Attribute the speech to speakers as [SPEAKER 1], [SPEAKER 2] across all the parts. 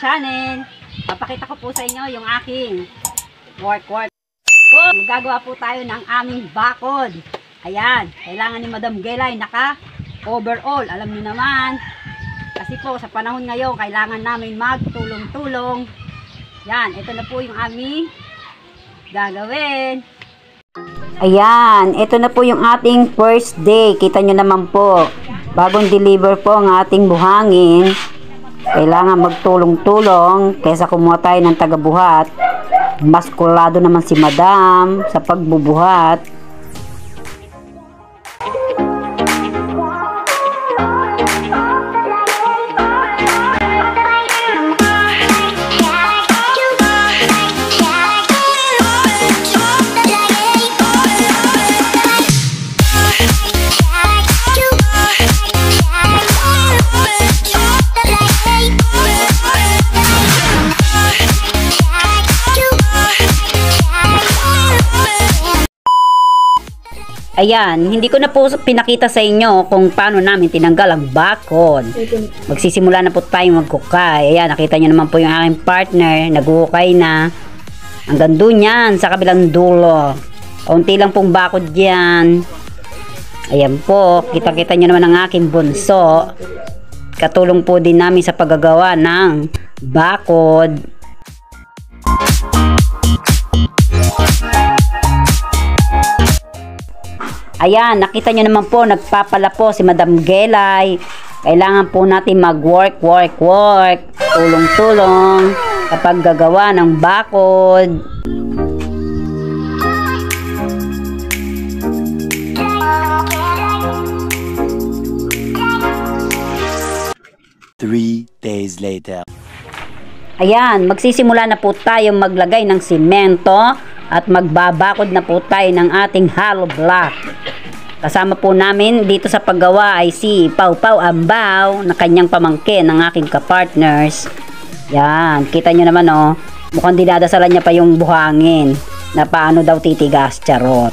[SPEAKER 1] channel. Papakita ko po sa inyo yung aking work. Magagawa po tayo ng aming bakod. Ayan, kailangan ni Madam Gelay naka overall. Alam niyo naman, kasi po sa panahon ngayon kailangan namin magtulong-tulong. Yan, ito na po yung aming gagawin. Ayan, ito na po yung ating first day. Kita nyo naman po, bagong deliver po ang ating buhangin. Kailangan magtulong-tulong kaysa kumuha tayo ng tagabuhat. Maskulado naman si Madam sa pagbubuhat. Ayan, hindi ko na po pinakita sa inyo kung paano namin tinanggal ang bakod. Magsisimula na po tayo magkukay. Ayan, nakita nyo naman po yung aking partner, nagkukay na. Hanggang doon yan, sa kabilang dulo. Kaunti lang pong bakod yan. Ayan po, kita-kita nyo naman ang aking bunso. Katulong po din namin sa paggagawa ng bakod. Ayan, nakita nyo naman po, nagpapala po si Madam Gelay. Kailangan po natin mag-work, tulong-tulong kapag gagawa ng bakod.
[SPEAKER 2] Three days later.
[SPEAKER 1] Ayan, magsisimula na po tayo maglagay ng simento at magbabakod na po tayo ng ating hollow block. Kasama po namin dito sa paggawa ay si Pau Pau Ambaw na kanyang pamangkin ng aking kapartners. Yan, kita nyo naman oh, mukhang dinadasalan niya pa yung buhangin na paano daw titigas, charot.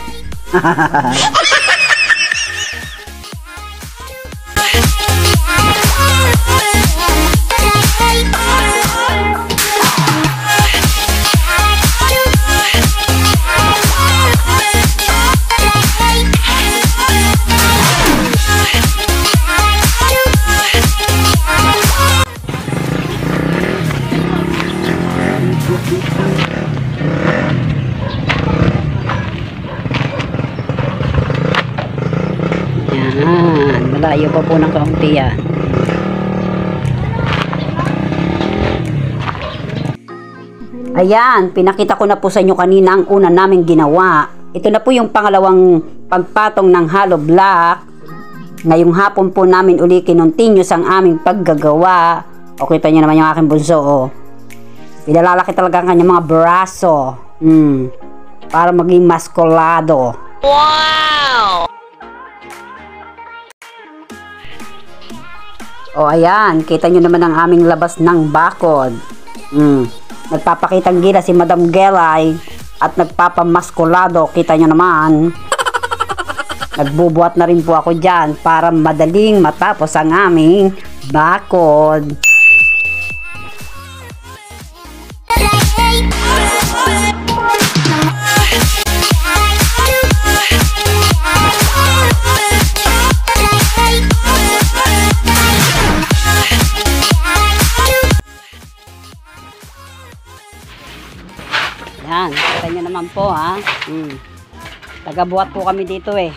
[SPEAKER 1] Yan, malayo pa po ng kaunti yan. Ayan, pinakita ko na po sa inyo kanina ang una naming ginawa. Ito na po yung pangalawang pagpatong ng hollow block. Ngayong hapon po namin uli kinontinyos ang aming paggagawa. O kita nyo naman yung aking bunso oh. Pinalalaki talaga ang kanyang mga braso. Para maging maskulado. Wow! O ayan, kita nyo naman ang aming labas ng bakod. Nagpapakitang gila si Madam Gelay at nagpapamaskulado, kita nyo naman. Nagbubuhat na rin po ako dyan para madaling matapos ang aming bakod. Yan, kita nyo naman po ha. Tagabuhat po kami dito eh.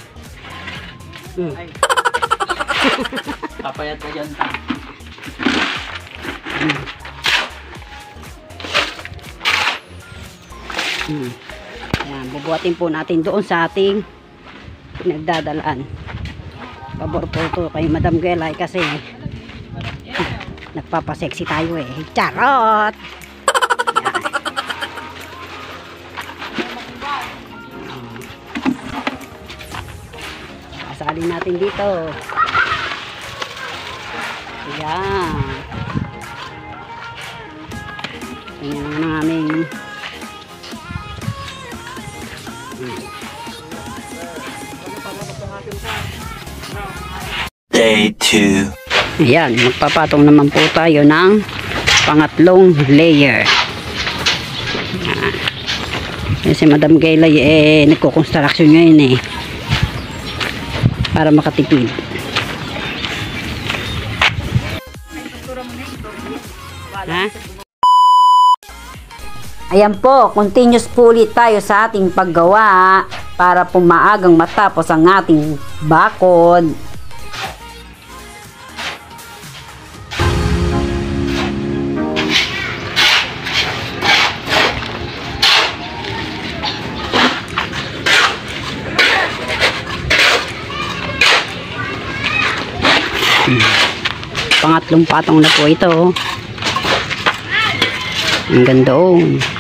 [SPEAKER 3] Papayat na dyan.
[SPEAKER 1] Yan, bubuhatin po natin doon sa ating pinagdadalaan. Pabor po ito kay Madam Gelay kasi nagpapasexy tayo eh. Charot! Pasalin natin dito. Ayan. Ayan ang aming
[SPEAKER 2] Day 2.
[SPEAKER 1] Ayan, magpapatong naman po tayo ng pangatlong layer. Yan si Madam Gayla nagko-construction ngayon para makatipid. Ha? Ayan po, continuous po ulit tayo sa ating paggawa para po maagang matapos ang ating bakod. Pangatlong patong na po ito. Ang ganda oh.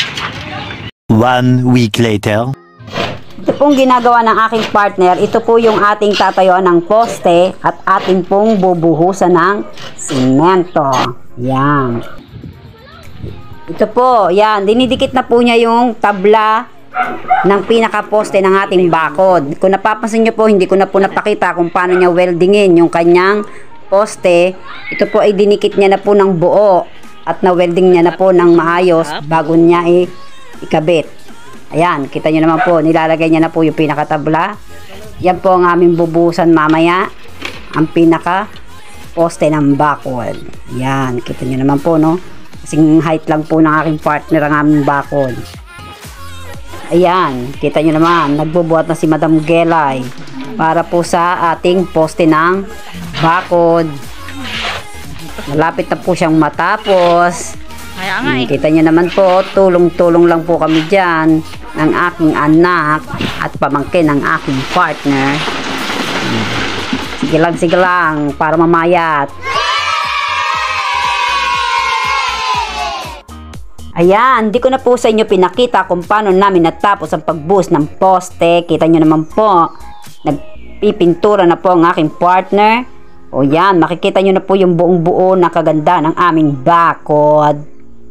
[SPEAKER 2] 1 week later.
[SPEAKER 1] Ito pong ginagawa ng aking partner. Ito po yung ating tatayuan ng poste at ating pong bubuhusan ng simento. Yan. Ito po, yan. Dinidikit na po niya yung tabla ng pinaka-poste ng ating bakod. Kung napapansin nyo po, hindi ko na po napakita kung paano niya weldingin yung kanyang poste. Ito po ay dinikit niya na po ng buo at na-welding niya na po ng maayos bago niya ikabit. Ayan, kita nyo naman po, nilalagay niya na po yung pinakatabla. Yan po ang aming bubuhusan mamaya, ang pinaka poste ng bakod. Yan, kita nyo naman po, no? Kasing height lang po ng aking partner ang aming bakod. Ayan, kita nyo naman, nagbubuhat na si Madam Gelay para po sa ating poste ng bakod. Malapit na po siyang matapos. Kita nyo naman po, tulong-tulong lang po kami dyan ng aking anak at pamangkin ng aking partner. Sige lang para mamayat. Ayan, di ko na po sa inyo pinakita kung paano namin natapos ang pagbuhos ng poste. Kita nyo naman po, nagpipintura na po ang aking partner. O yan, makikita nyo na po yung buong buo na kaganda ng aming bakod.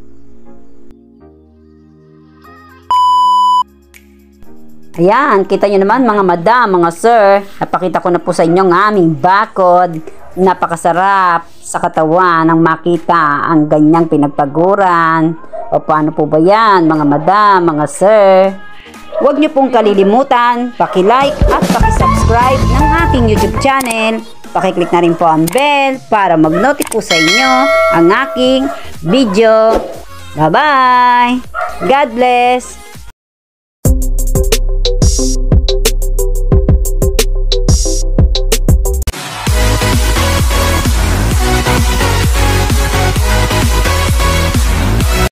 [SPEAKER 1] Ayan, kita nyo naman mga madam, mga sir, napakita ko na po sa inyo ang aming bakod. Napakasarap sa katawan ang makita ang ganyang pinagpaguran. O paano po ba yan mga madam, mga sir? Huwag nyo pong kalilimutan, paki-like at paki-subscribe ng aking YouTube channel. Paki-click na rin po ang bell para mag-notify po sa inyo ang aking video. Bye-bye! God bless!